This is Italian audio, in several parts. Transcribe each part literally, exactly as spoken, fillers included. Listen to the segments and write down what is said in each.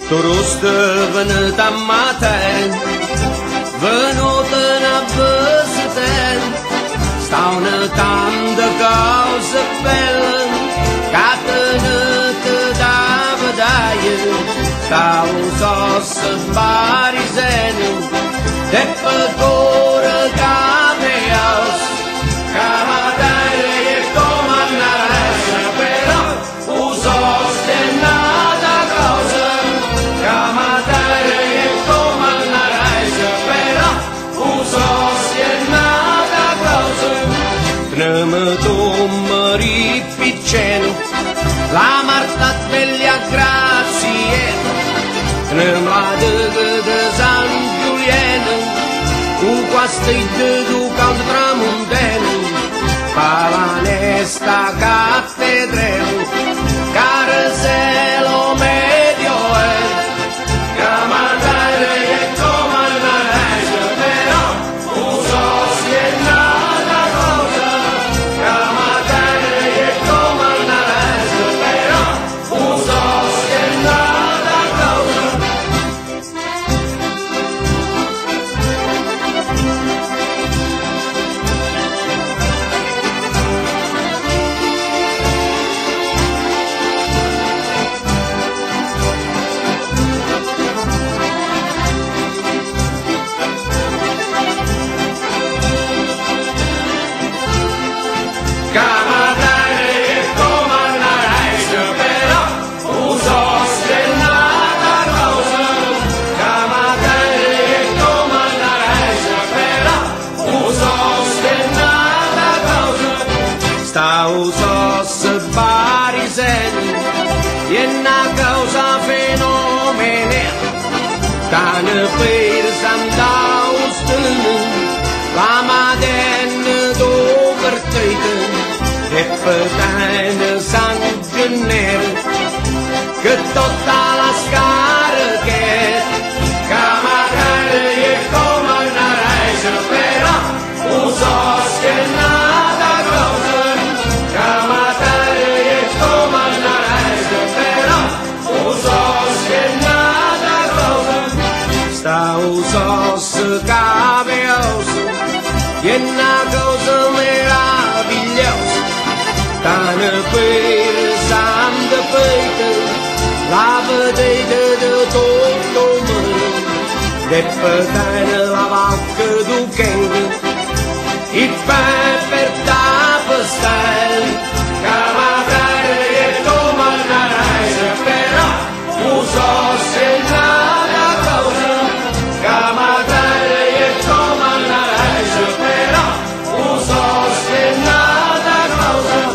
Toruste venuta a matin, venuta a visitare, sta una tanta cosa bella, che tenuta da vedere, sta un osso bariseno, de pecore cameos, camatare e comandare, però uso stenata cosa, camatare e comandare, però uso stenata cosa. Treme tu mari picceno, la Marta degli aggrazie, treme la de de San Giuliano, cu quasti de du canto tramontano, palanesta cattedrale, carosello medio è, camandare e comandare, però uso schiennata cosa, camandare e comandare, però uso schiennata cosa. Camatare e comandare, però uso schiennata cosa, camatare e comandare, però uso schiennata cosa. Sta uso se bariseno, è una cosa fenomenale, tane per Sant'Austino, la Madonna d'Overtite, e per San Gennaro, che tutta la scarica, camatare e comandare, però uso schiennata cosa, camatare e comandare, però uso schiennata cosa. Sta uso se cavioso, è una cosa meravigliosa, tane per Santa Peter, la vedete di tutto il mondo, e per la vacca du King, il pepe da pastelle, camatare e comandare, però uso schiennata cosa, camatare e comandare, però uso schiennata cosa.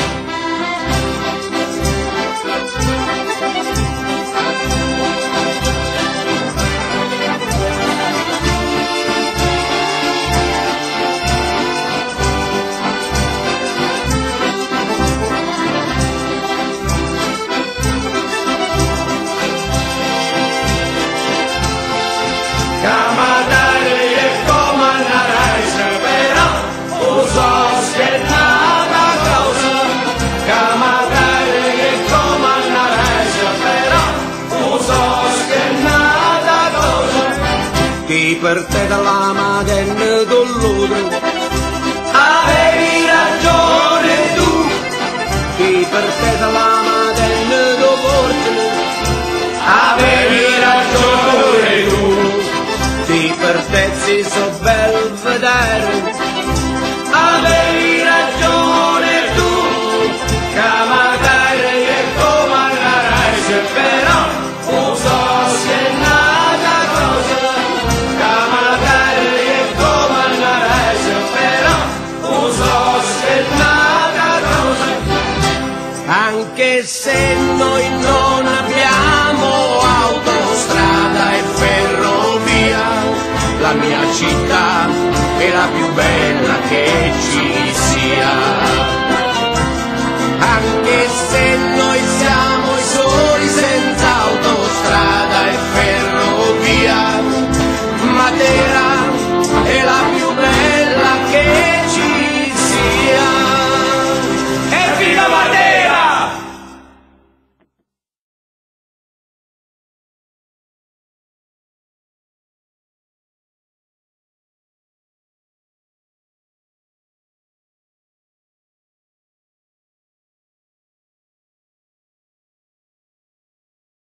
Camatare e comandare, però uso schiennata cosa, camatare e comandare, però uso schiennata cosa. Chi per te dalla Madonna dolore, avevi ragione tu, chi per te dalla Madonna do Portone, avevi ragione tu. Ti per te si so bel vedere, avevi ragione tu, camatare e comandare, però uso schiennata cosa, camatare e comandare, però uso schiennata cosa. Anche se noi non abbiamo autostrada e ferrovia, la mia città